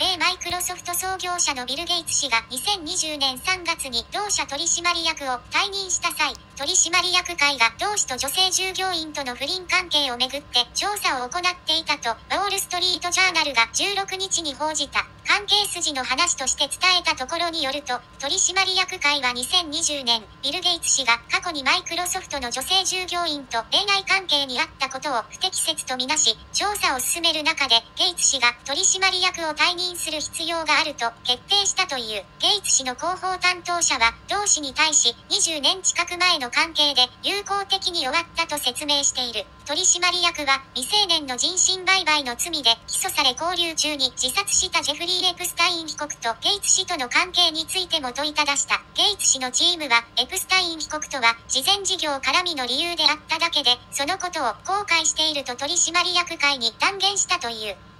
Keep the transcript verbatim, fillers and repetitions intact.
米マイクロソフト創業者のビル・ゲイツ氏がにせんにじゅうねんさんがつに同社取締役を退任した際、取締役会が同氏と女性従業員との不倫関係をめぐって調査を行っていたと、ウォール・ストリート・ジャーナルがじゅうろくにちに報じた。関係筋の話として伝えたところによると、取締役会はにせんにじゅうねん、ビル・ゲイツ氏が過去にマイクロソフトの女性従業員と恋愛関係にあったことを不適切とみなし、調査を進める中で、ゲイツ氏が取締役を退任する必要があると決定したという。ゲイツ氏の広報担当者は、同氏に対し、にじゅうねん近く前の関係で友好的に終わったと説明している。取締役は、未成年の人身売買の罪で起訴され勾留中に自殺したジェフリー・エプスタイン被告とゲイツ氏との関係についても問いただした。ゲイツ氏のチームは、エプスタイン被告とは、慈善事業絡みの理由であっただけで、そのことを後悔していると取締役会に断言したという。